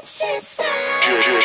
did she say?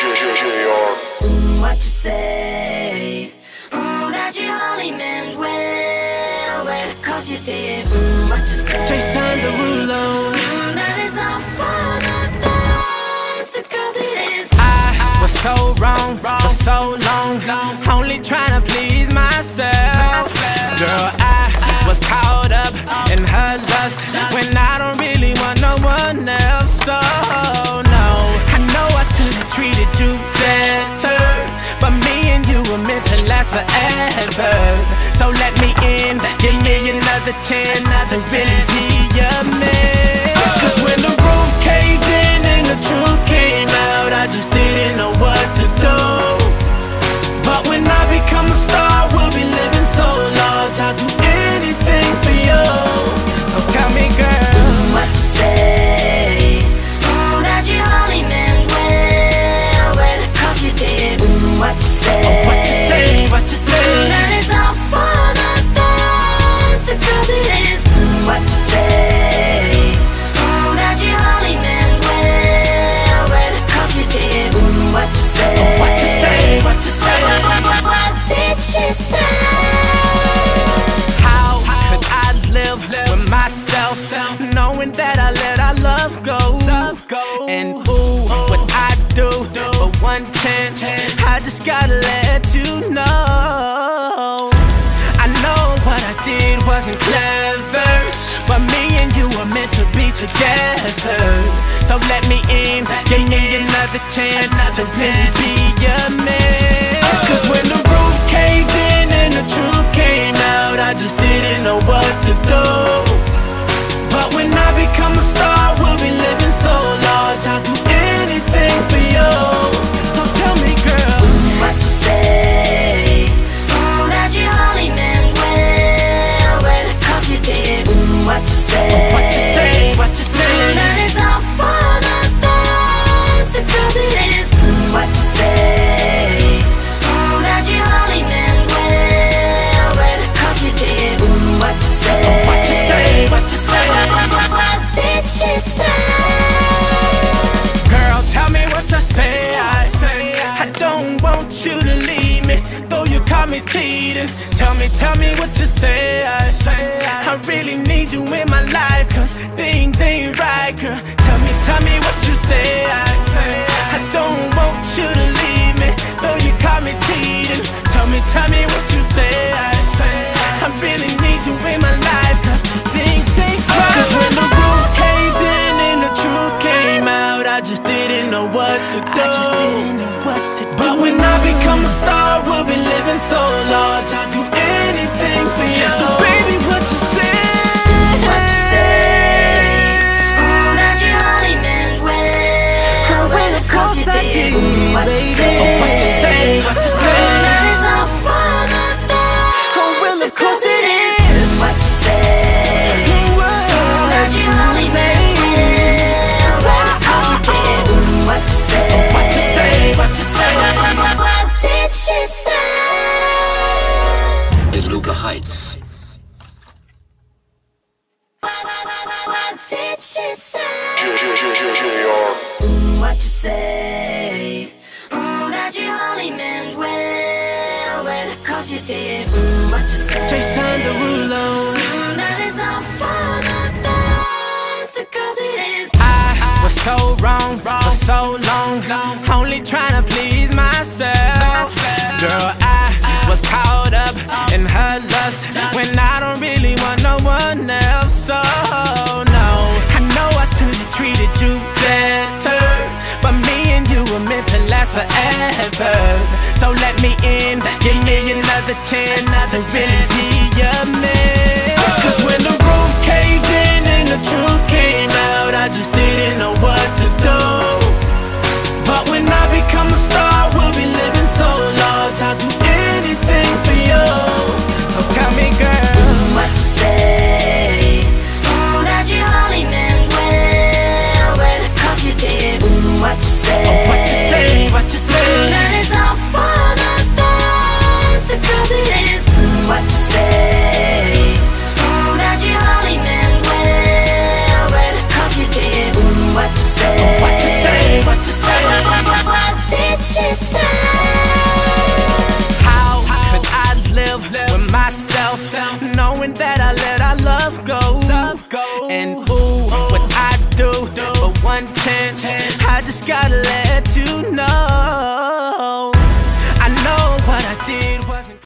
What you say? That you only meant well, well, cause you did. What you say? Jason Derulo. That it's all for the best, because it is. I was so wrong for so long, only trying to please myself. Girl, I was caught up in her lust when I don't really want no one else. So no, I know I should have treated you better, but me and you were meant to last forever. So let me in, give me another chance to really be your man. Cause when the roof caved in and the truth came out, I just didn't know what to do. But when I become a star, we'll be living so large, I'll do anything for you. So tell me, girl, what you say? That you only meant well, well, cause you did. What you say? What you say? What you say? That it's all for the best, because it is. What you say? That you only meant well, well, cause you did. What you say? What you say? What you say? What did she say? How could I live with myself, knowing that I let our love go? And ooh, what I do for one chance, I just gotta let you know. I know what I did wasn't clever, but me and you were meant to be together. So let me in, give me another chance to really be your man. Cause when the roof caved in and the truth came out, I just didn't know what to do. But when I become a star, we'll be living so large, I'll do anything for you. So tell me, girl, what you say? That you only meant well, well, cause you did. What you say? what you say? What you say? That it's all for the best, because it is. What you say? That you only meant well, well, cause you did. What you say? What you say? What you say? What did she say? Girl, tell me what you say. I don't want you to leave me, though you caught me cheating. Tell me what you say. I really need you in my life, cause things ain't right, girl. Tell me what you say. I don't want you to leave me, though you caught me cheating. Tell me what you say. I really need you in my life, cause things ain't right. Cause when the roof caved in and the truth came out, I just didn't know what to do. But when I become a star, we'll be living so large, I'll do anything for you. So baby, what you say? What you say? That you only meant well, well, of course you did. What you say? What you say? What you say? That it's all for the best, well, of course it is. What you say? That you only meant well, well, of course you did. What you say? What you say? What you say? What did she say? Luca Heights. What did she say? What you say? That you only meant well, well, cause you did. What you say? Jason Derulo. That it's all for the best, because it is. I was so wrong for so long, only trying to please myself. Girl, I was caught up in her lust when I don't really want no one else. So no, I know I should have treated you better, but me and you were meant to last forever. So let me in, give me another chance to really be your man. Cause when the roof caved in and the truth came out, I just didn't know what to do. But when I become a star, we'll be living so large, I'll do anything for you. So tell me, girl, what you say? That you only meant well, well, cause you did. What you say? what you say? What you say? That it's all for the best, because it is. What you say? knowing that I let our love go. And ooh, what I do for one chance, I just gotta let